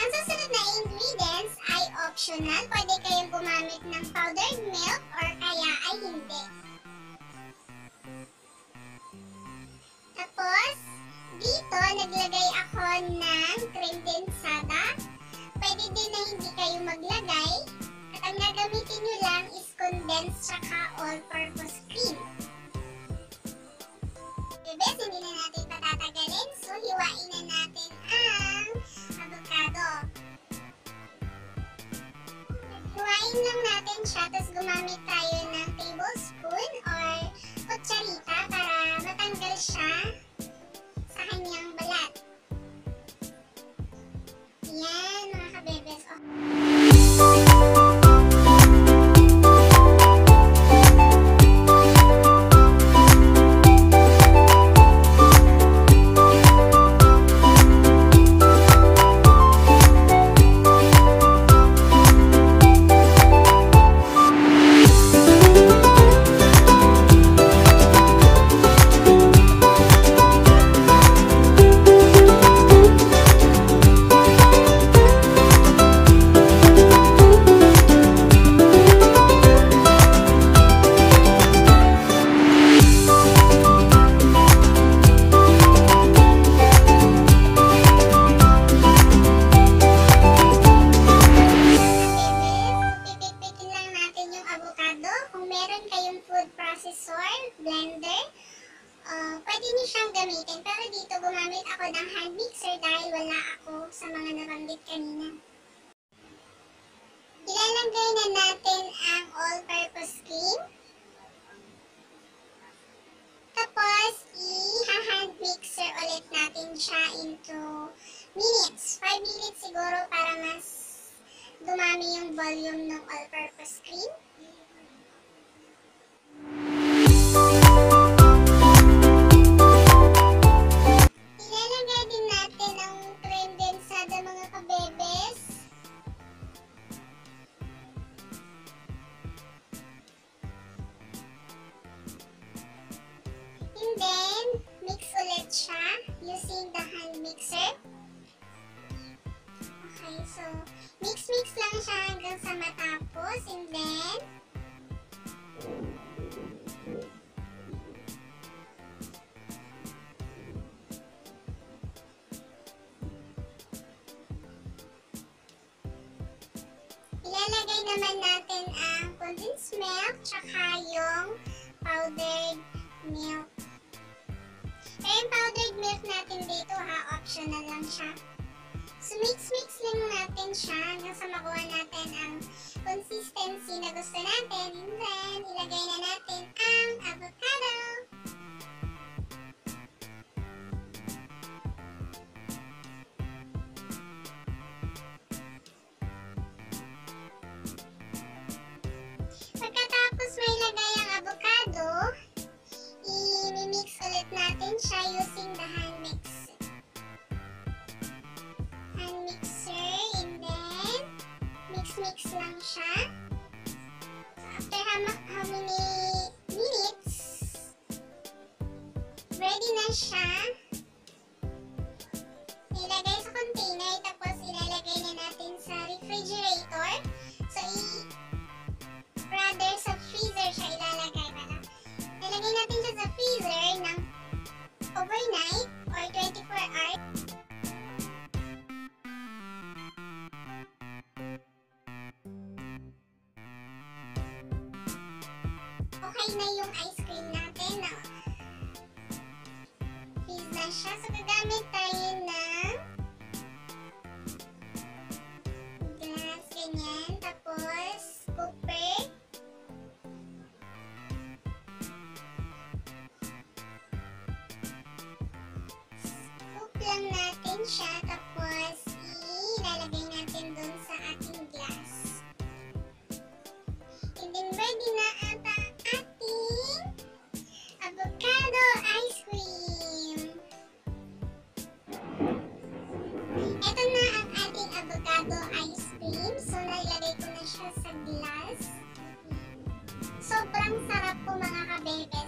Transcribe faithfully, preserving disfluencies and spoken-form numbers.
Ang susunod na ingredients ay optional. Pwede kayong gumamit ng powdered milk or kaya ay hindi. Tapos, dito naglagay ako ng kremdensada. Pwede din na hindi kayo maglagay. At ang gagamitin nyo lang is condensed tsaka all-purpose cream. Bebes, hindi na natin patatagalin. So, hiwain na natin ang avocado. Hiwain lang natin siya, tapos gumamit tayo ng tablespoon or kutsarita para matanggal siya sa kanyang balat. Yan, mga kabebes. Oh. Kung meron kayong food processor, blender, uh, pwede niyo siyang gamitin. Pero dito gumamit ako ng hand mixer dahil wala ako sa mga nabanggit kanina. Ilalagay na natin ang all-purpose cream. Tapos, i-hand mixer ulit natin siya into minutes. five minutes siguro para mas dumami yung volume ng all-purpose cream. Ilalagay din natin ang kremdensada, mga kabebes. And then, mix ulit siya using the hand mixer. Okay, so mix-mix lang siya hanggang sa matapos. And then, ilalagay naman natin ang condensed milk tsaka yung powdered milk. Pero yung powdered milk natin dito ha, optional lang siya. So mix-mix lang natin siya hanggang sa makuha natin ang consistency na gusto natin. And then, ilagay na natin ang avocado. Pagkatapos may lagay ang avocado, i-mix ulit natin siya using the hand mixer. Hand mixer, and then mix-mix lang siya. So after how, how many minutes, ready na siya. Ilagay sa container, tapos ilalagay na natin sa refrigerator. So, i- rather sa freezer siya ilalagay pala. Ilalagay natin siya sa freezer ng overnight or twenty-four hours. Okay na yung ice cream natin. No? Freeze na siya. So, gagamit tayo ng glass, ganyan. Tapos, scooper. Scoop lang natin siya. Tapos, ilalagay natin dun sa ating glass. And then, ready na ang ating avocado ice cream. Ito na ang ating avocado ice cream. So, nailagay ko na siya sa glass. Sobrang sarap po, mga kabebe.